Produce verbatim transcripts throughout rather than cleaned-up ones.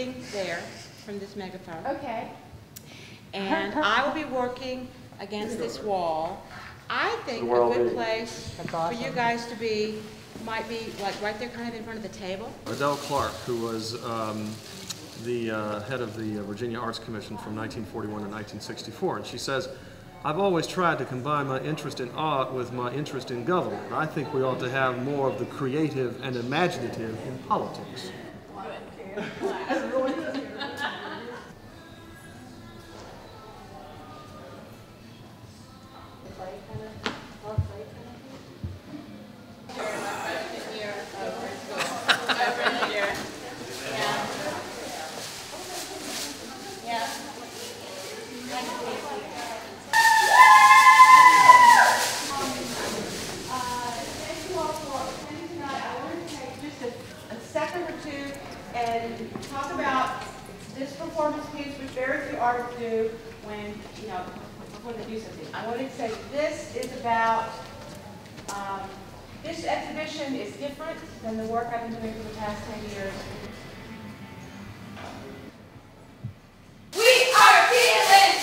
sitting there from this megaphone. Okay. And I will be working against this wall. I think a good place for you guys to be might be like right there kind of in front of the table. Adele Clark, who was um, the uh, head of the Virginia Arts Commission from nineteen forty-one to nineteen sixty-four, and she says, "I've always tried to combine my interest in art with my interest in government. I think we ought to have more of the creative and imaginative in politics." And talk about this performance piece, which very few artists do when, you know, before they do something. I wanted to say this is about, um, this exhibition is different than the work I've been doing for the past ten years. We are feeling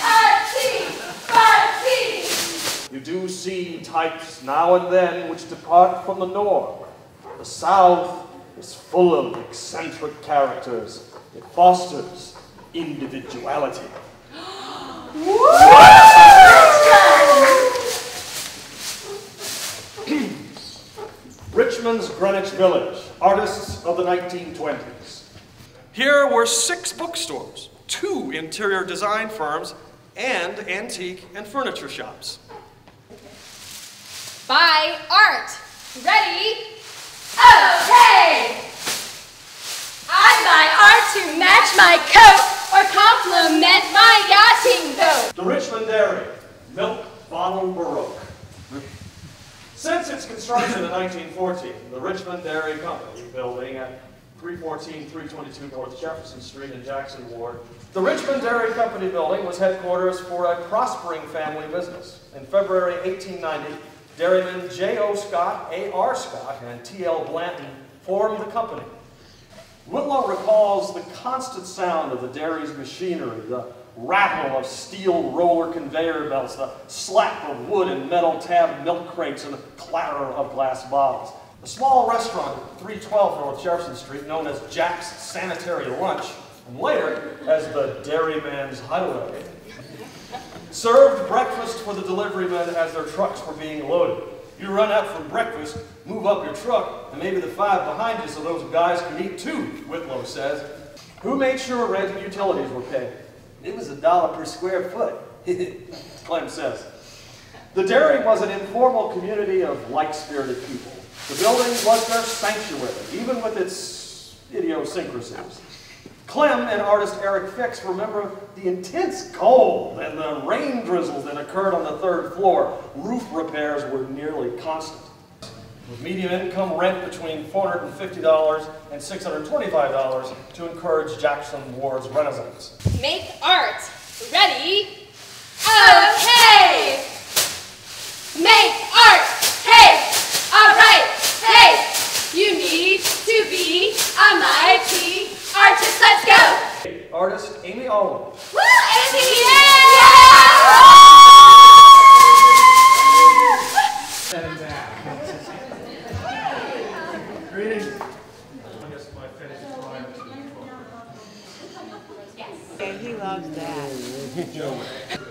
artsy, fartsy. You do see types now and then which depart from the norm. The South is full of eccentric characters. It fosters individuality. Richmond's Greenwich Village, artists of the nineteen twenties. Here were six bookstores, two interior design firms, and antique and furniture shops. Buy art. Ready? Okay! I buy art to match my coat or complement my yachting boat. The Richmond Dairy, milk bottle baroque. Since its construction in nineteen fourteen, the Richmond Dairy Company building at three fourteen, three twenty-two North Jefferson Street in Jackson Ward, the Richmond Dairy Company building was headquarters for a prospering family business. In February eighteen ninety, dairymen J O Scott, A R Scott, and T L Blanton formed the company. Whitlow recalls the constant sound of the dairy's machinery, the rattle of steel roller conveyor belts, the slap of wood and metal tab milk crates, and the clatter of glass bottles. A small restaurant at three twelve North Jefferson Street, known as Jack's Sanitary Lunch, and later as the Dairyman's Highway, served breakfast for the deliverymen as their trucks were being loaded. You run out for breakfast, move up your truck, and maybe the five behind you so those guys can eat too, Whitlow says. Who made sure rent and utilities were paid? It was a dollar per square foot, Clem says. The dairy was an informal community of like-spirited people. The building was their sanctuary, even with its idiosyncrasies. Clem and artist Eric Fix remember the intense cold and the rain drizzles that occurred on the third floor. Roof repairs were nearly constant. With median income rent between four hundred fifty dollars and six hundred twenty-five dollars to encourage Jackson Ward's renaissance. Make art. Ready? Okay! Make art. Hey! All right. Hey! You need to be a mighty artist. Let's go! Artist Amie Oliver. Woo, Amie! Yeah! Setting down. Greetings. I guess my finish is prior to the book. Yes. Yeah, he loves that.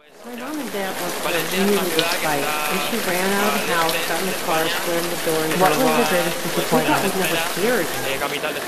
My mom and dad worked for a really big fight, and she ran out of the house, got in the car, slammed the door, and What drove was your off. greatest We disappointment? thought we'd never see her again.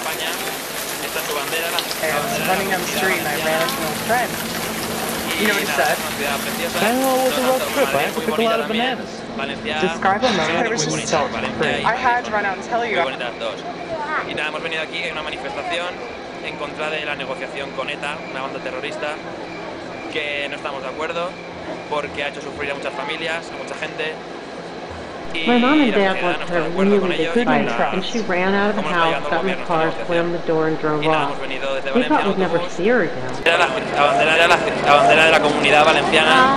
I was running on the street and I ran into an old friend. You know what he said? Well, with a road trip, I have to pick a lot of bananas. Describe a moment I was just so free. I had to run out and tell you. Y nada, hemos venido aquí, hay una manifestación en contra de la negociación con ETA, una banda terrorista, que no estamos de acuerdo porque ha hecho sufrir a muchas familias, a mucha gente. Y My mom and la dad sociedad no worked está for de a acuerdo con really ello big y fight, contra and she ran out of the cómo está house, llevando el got in the gobierno car, esta slammed the door, and drove Y nada, off. hemos venido desde We Valencia thought en we'd never autobús. see her again. Era la, la bandera era la, la bandera de la comunidad valenciana.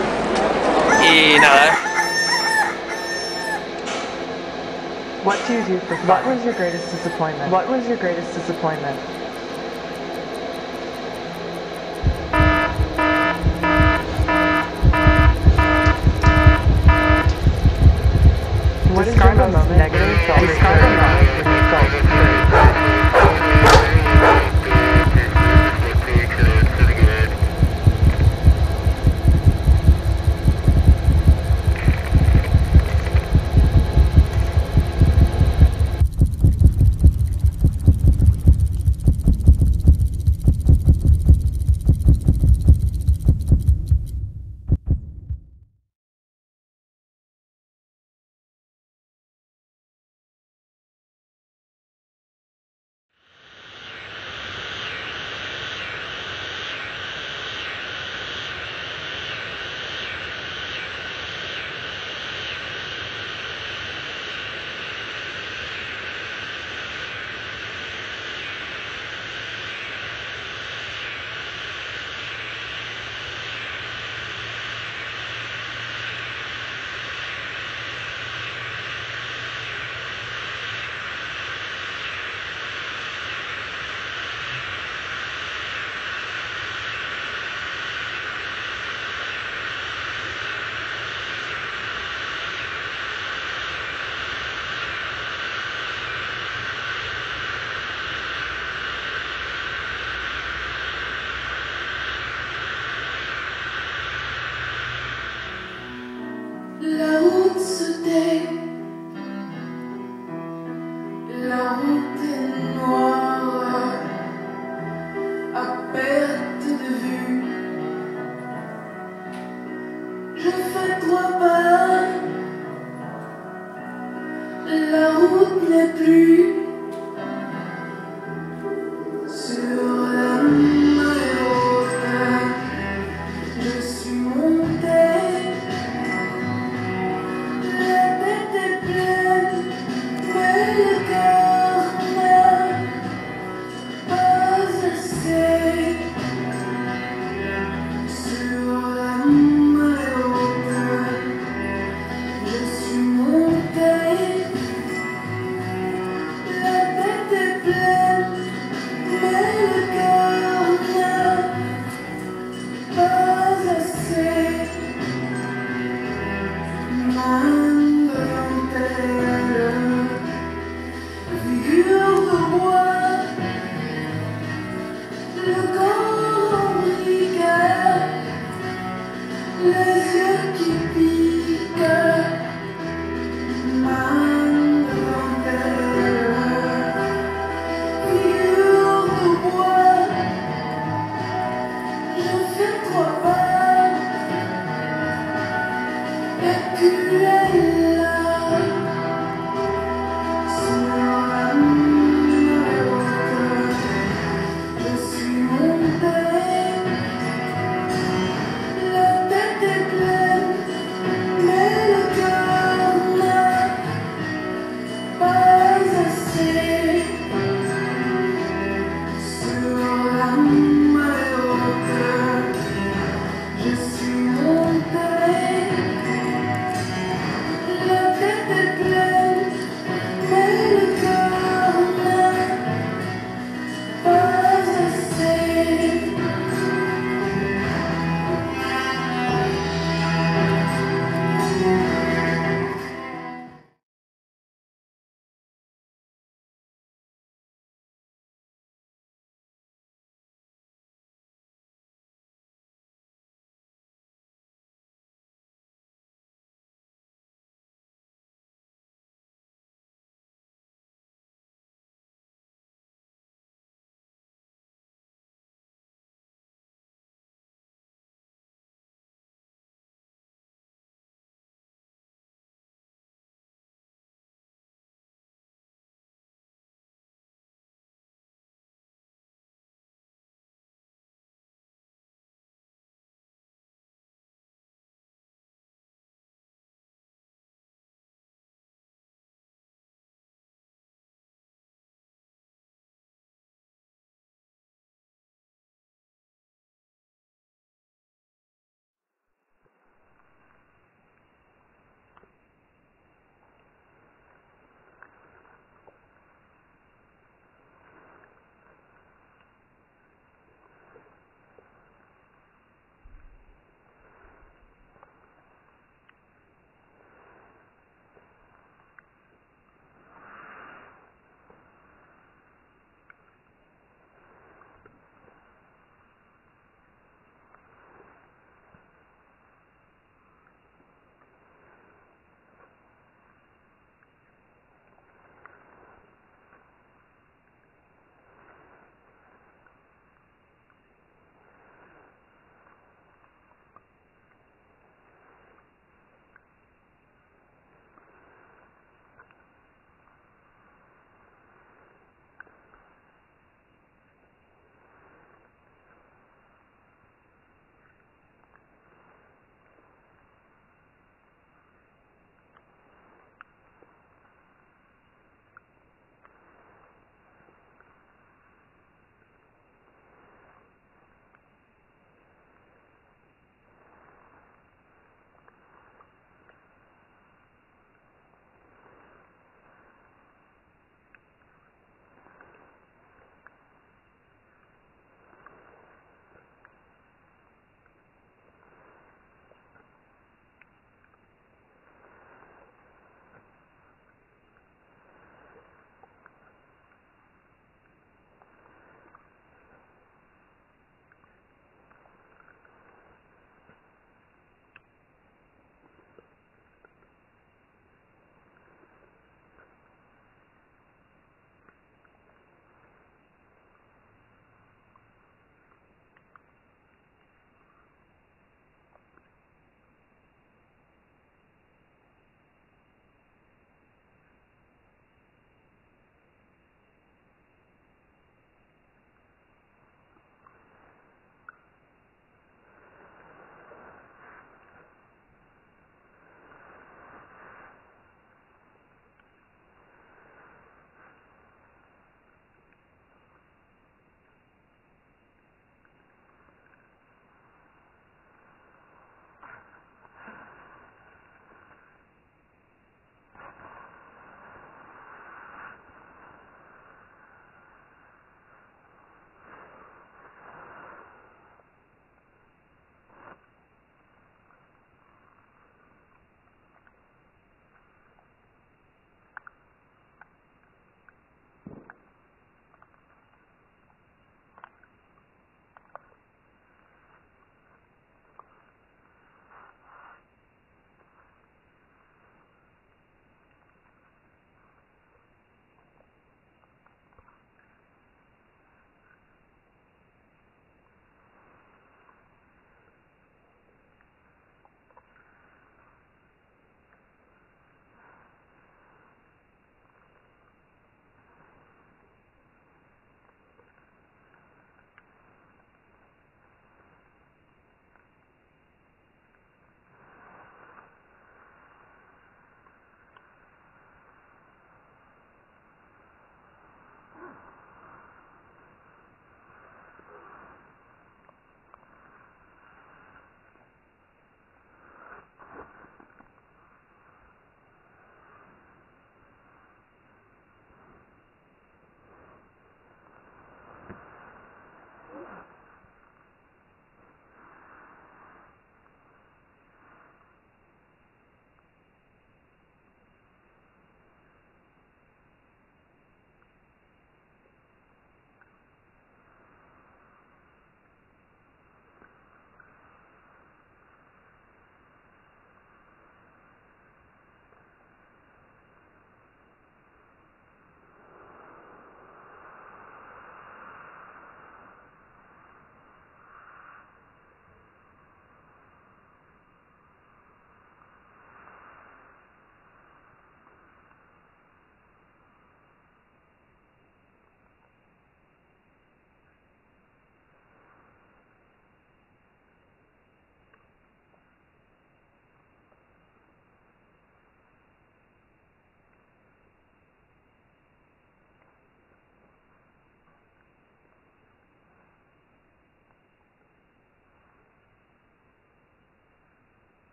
Y nada. What do you do for fun? What was your greatest disappointment? What was your greatest disappointment? What is your most negative self-experience when you felt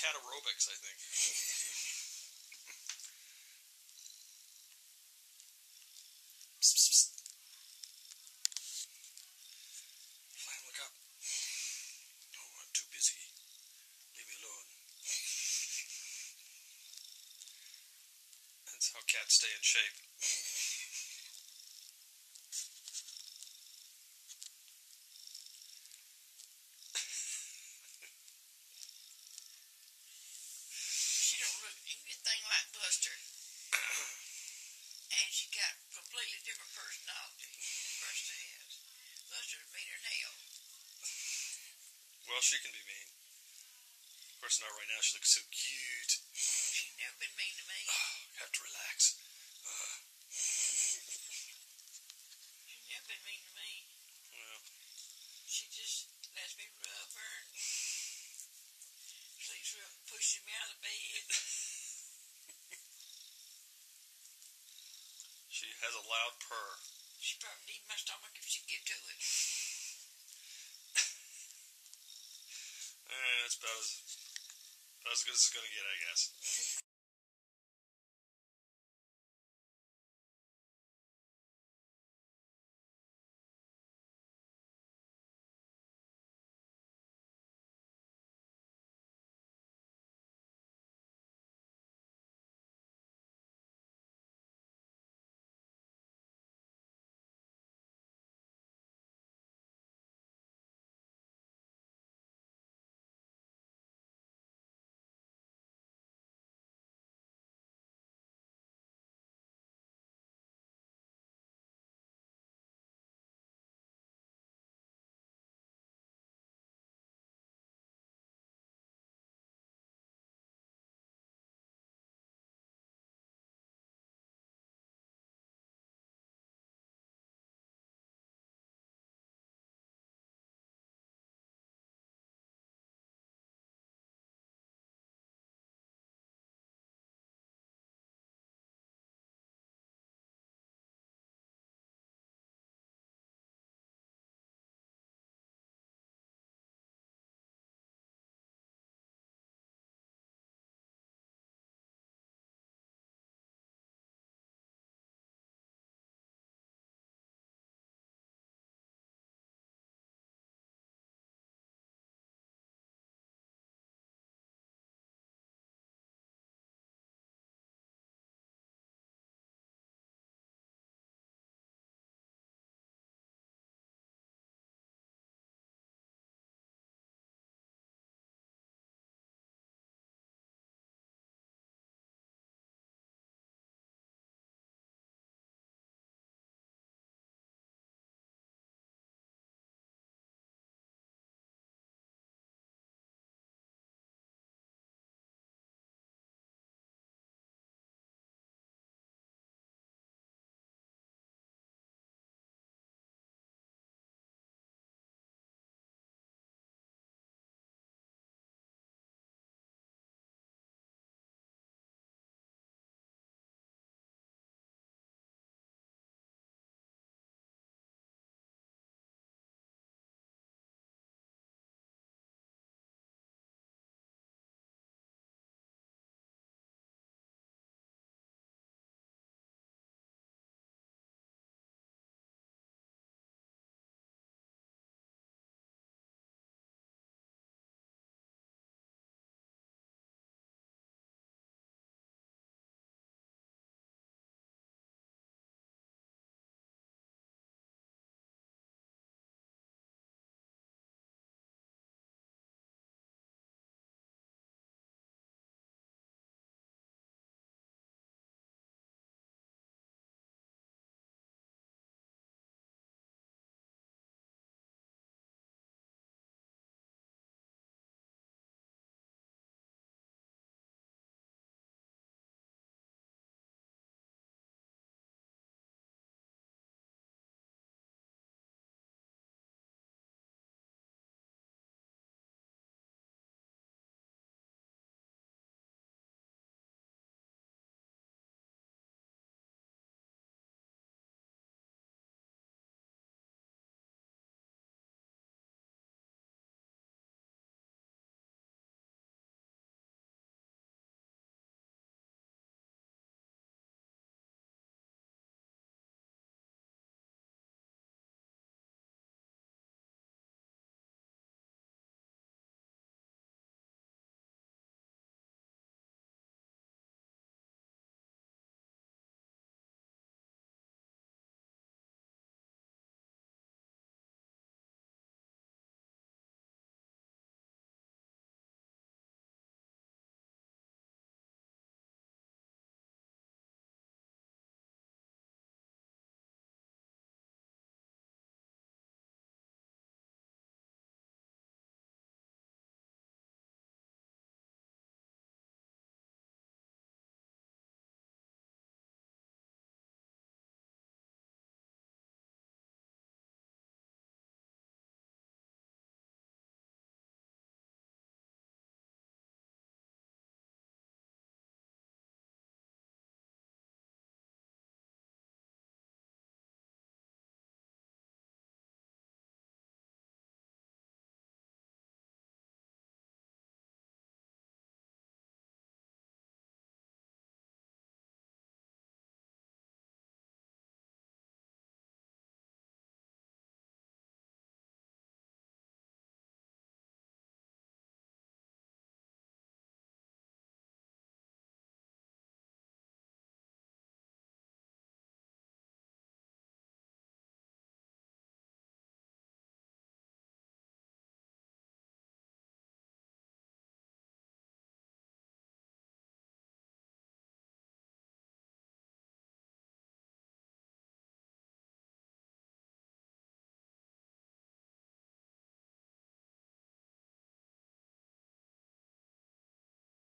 cat aerobics, I think. Psst, psst, psst. Flan, look up. Oh, I'm too busy. Leave me alone. That's how cats stay in shape. She don't look anything like Buster. And she got a completely different personality than Buster has. Buster's meaner than hell. Well, she can be mean. Of course, not right now. She looks so cute. She's never been mean to me. Oh, you have to relax. Uh. She's never been mean to me. Well. She just lets me rub her and sleeps with and pushes me out of the bed. She has a loud purr. She probably needs my stomach if she could get to it. Eh, that's about as, about as good as it's going to get, I guess.